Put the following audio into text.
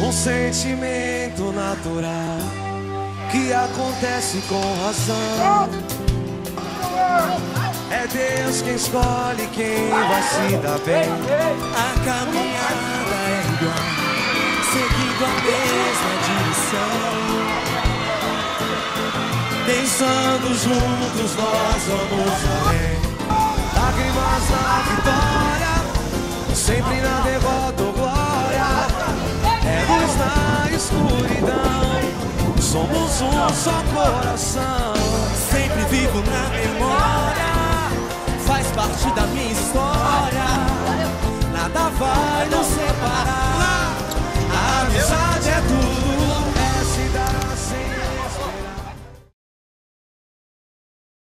Um sentimento natural que acontece com razão. É Deus quem escolhe quem vai se dar bem. A caminhada é igual, seguindo a mesma direção. Pensando juntos nós vamos além. Lágrimas na vitória, sempre na derrota ou glória. É luz na escuridão, somos um só coração. Sempre vivo na memória, faz parte da minha história. Nada vai nos separar.